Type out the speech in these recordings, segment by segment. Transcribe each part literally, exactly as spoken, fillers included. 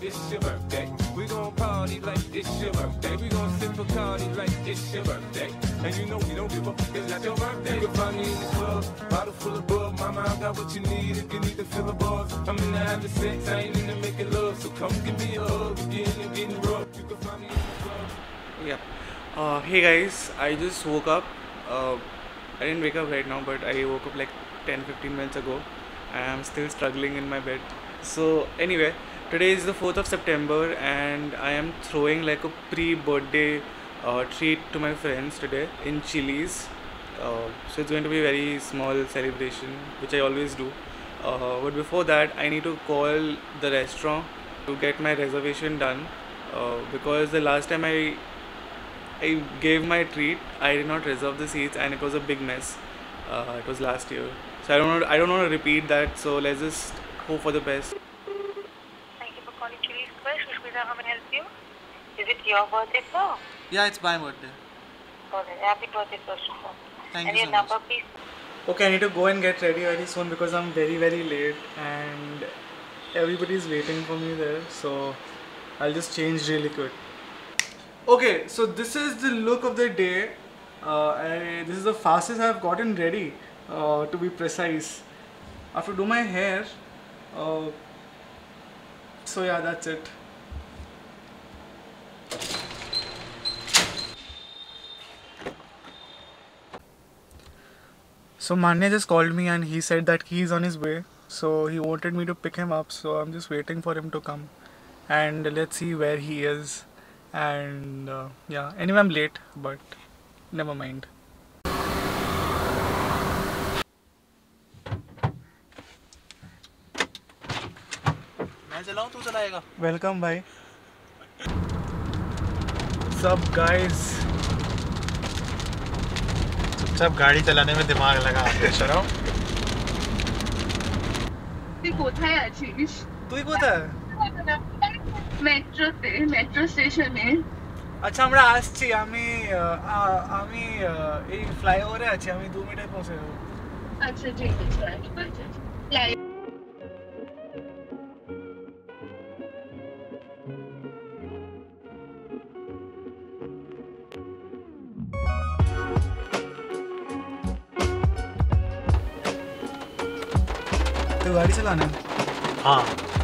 it's your birthday. We gon' party like it's your birthday. We gon' sip Bacardi like it's your birthday. And you know we don't give a fuck, it's not your birthday. You can find me in the club, bottle full of bub. Mama, I got what you need if you need to fill the bars. I'm in the having sex, I ain't in the making love. So come give me a hug, again and getting rough. You can find me in the club. Yeah. Uh, hey guys, I just woke up. Uh, I didn't wake up right now, but I woke up like ten fifteen minutes ago. I am still struggling in my bed. So anyway, today is the fourth of September and I am throwing like a pre-birthday uh, treat to my friends today in Chillis. Uh, so it's going to be a very small celebration, which I always do. Uh, but before that, I need to call the restaurant to get my reservation done uh, because the last time I I gave my treat, I did not reserve the seats and it was a big mess. Uh, it was last year, so I don't know. I don't want to repeat that. So let's just hope for the best. Thank you for calling Chillis. Rishmita, how may I help you? Is it your birthday, sir? Yeah, it's my birthday. Okay, happy birthday, first of all. Thank and you your so number, much. please. Okay, I need to go and get ready very soon because I'm very very late and everybody's waiting for me there. So I'll just change really quick. Okay, so this is the look of the day. Uh, I, this is the fastest I've gotten ready, uh, to be precise. I have to do my hair. Uh, so yeah, that's it. So Manya just called me and he said that he's on his way. So he wanted me to pick him up. So I'm just waiting for him to come. And let's see where he is. And uh, yeah, anyway I'm late, but never mind. Welcome, bhai. What's up, guys? चुपचाप गाड़ी चलाने में दिमाग लगा शर्म তুই কোথায় আছিস? তুই কোথায়? মেট্রোতে, মেট্রো স্টেশনে। আচ্ছা আমরা আসছি, আমি আমি এই ফ্লাইওভারে আছি, আমি দু মিনিটে পৌঁছে যাব। আচ্ছা ঠিক আছে। तो गाड़ी चलाना है? हाँ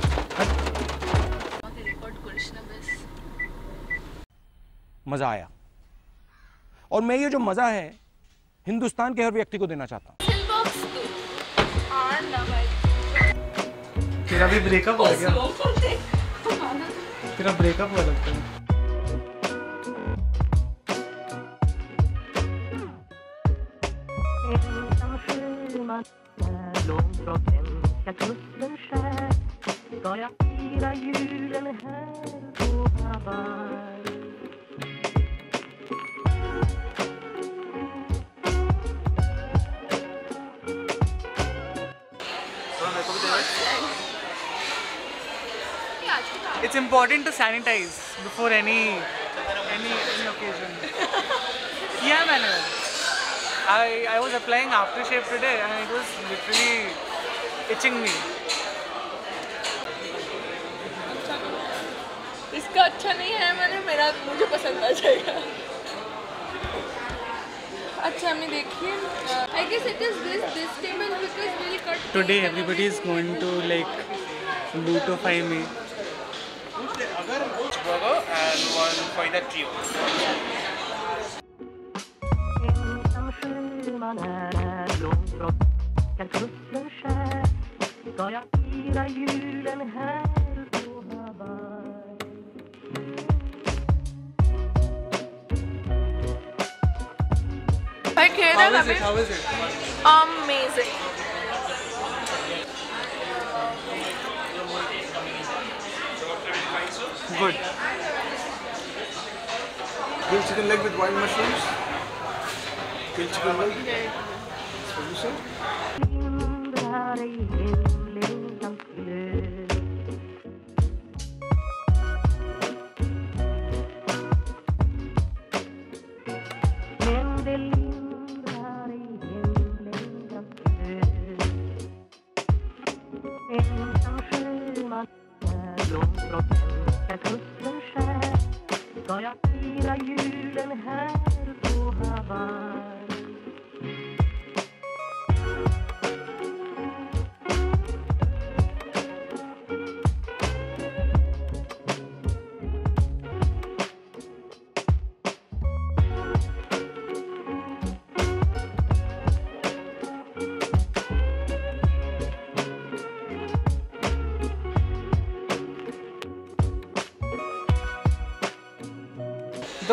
मज़ा आया और मैं ये जो मज़ा है हिंदुस्तान के हर व्यक्ति को देना चाहता हूँ। तेरा भी ब्रेकअप हो गया? तेरा ब्रेकअप हुआ लगता है। It's important to sanitize before any any any occasion. Yeah, man. I I was applying aftershave today and it was literally itching me. इसका अच्छा नहीं है, मैंने मेरा मुझे पसंद आ जाएगा। अच्छा हमें देखिए। I guess it is this this table because we'll cut. Today everybody is going to like lutify me. Burger and one for the trio. I care How is it? How is it? Amazing. Good. Grilled chicken leg with wild mushrooms. Grilled chicken leg. What you say? Långt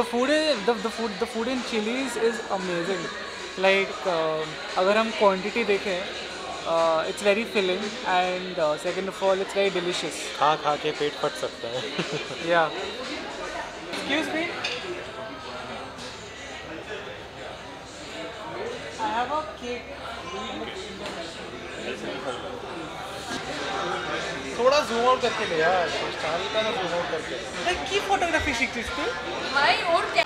the food is the, the food the food in Chillis is amazing. Like uh, अगर हम quantity देखें, uh, it's very filling and uh, second of all it's very delicious. खा खा के पेट फट सकता है. Yeah. Excuse me. I have a cake. थोड़ा zoom out करके ले यार. स्टाइल का ना zoom out करके. Like की photography सीखती थी? My own ca-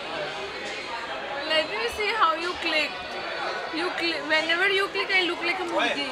Let me see how you click. You click. Whenever you click, I look like a monkey.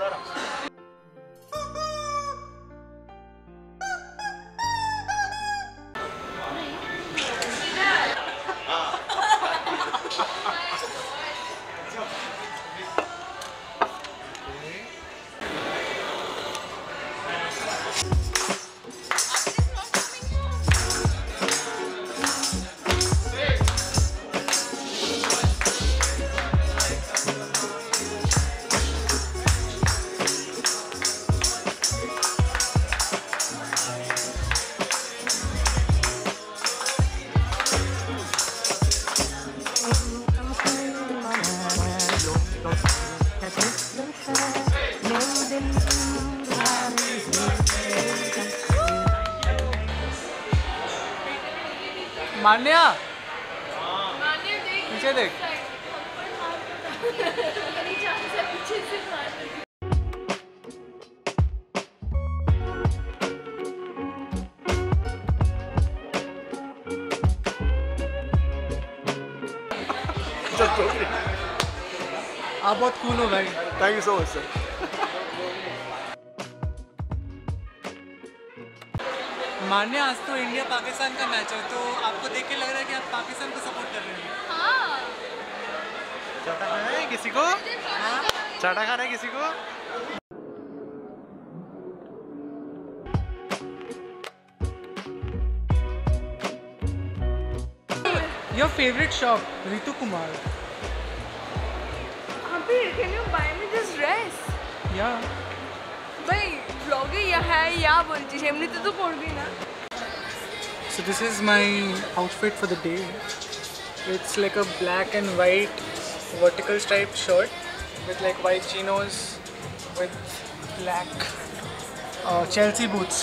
मान्या मान्य देख पीछे देख. मेरी जान से पीछे से मार आप बहुत कूल हो भाई. Thank you so much, sir. मान्या आज तो इंडिया पाकिस्तान का मैच है, तो आपको देख के लग रहा है कि आप पाकिस्तान को सपोर्ट कर रहे हैं. हाँ चाटा खाना है किसी को? चाटा खाना है किसी को? Your favorite shop, Ritu Kumar. अभी can you buy me this dress? Yeah. भाई vlog এ ইয়া হ্যাঁ ইয়া বলছিস এমনিতে তো পড়বি না. So this is my outfit for the day. It's like a black and white vertical striped shirt with like white chinos with black uh, Chelsea boots.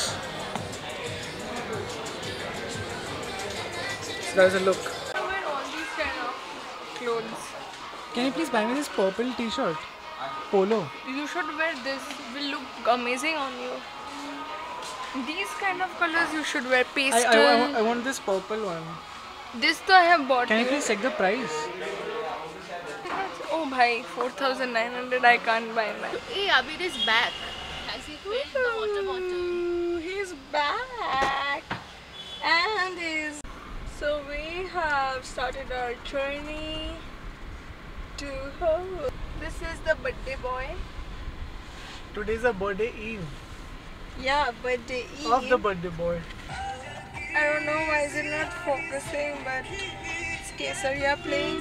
So that's a look. I wear all these kind of clothes. Can you please buy me this purple t-shirt? Polo. You should wear this. Will look amazing on you. These kind of colors you should wear. I, Pastel. I, I, want, I want this purple one. This तो I have bought. Can you you. please check the price? Oh bhai, four thousand nine hundred. I can't buy my. Hey, Abid is back. Has he filled the water bottle? Ooh, he's back. And is so we have started our journey to home. This is the birthday boy. Today's a birthday eve Yeah, birthday eve. of the birthday boy. I don't know why is it not focusing, but it's Kesaria playing.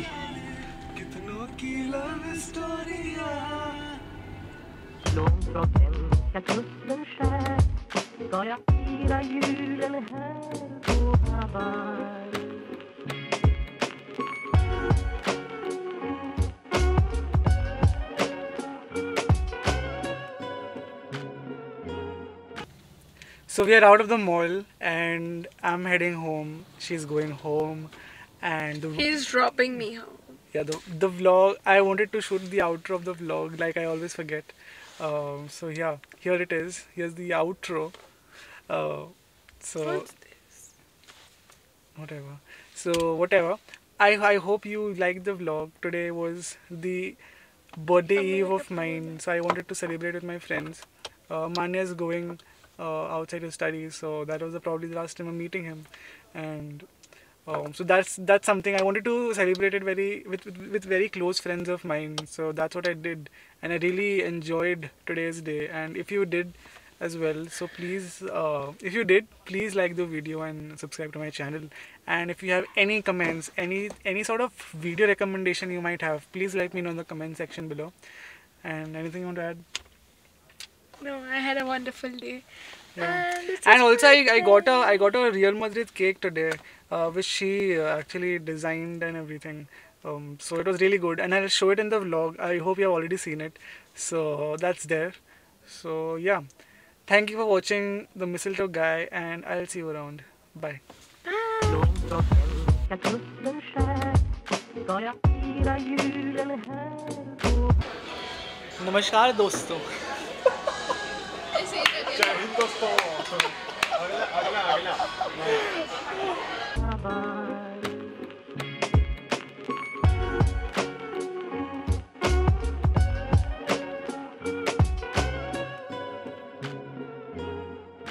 So we are out of the mall and I'm heading home. She's going home, and the, He's dropping me home. yeah, the the vlog. I wanted to shoot the outro of the vlog, like I always forget. Um, so yeah, here it is. Here's the outro. Uh, so What's this? whatever. So whatever. I I hope you liked the vlog. Today was the birthday eve of mine, so I wanted to celebrate with my friends. Uh, Manya is going uh, outside his studies, so that was the, probably the last time I'm meeting him, and um, so that's that's something I wanted to celebrate it very with, with with very close friends of mine. So that's what I did, and I really enjoyed today's day. And if you did as well, so please, uh, if you did, please like the video and subscribe to my channel. And if you have any comments, any any sort of video recommendation you might have, please let me know in the comment section below. And anything you want to add? No, I had a wonderful day. Yeah. And, it's And a also, I, I special got a day. I got a Real Madrid cake today, uh, which she uh, actually designed and everything. Um, so it was really good, and I'll show it in the vlog. I hope you have already seen it. So that's there. So yeah, thank you for watching the Mistletoe Guy, and I'll see you around. Bye. नमस्कार दोस्तों. Say it again. जय हिंद दोस्तों. अगला अगला अगला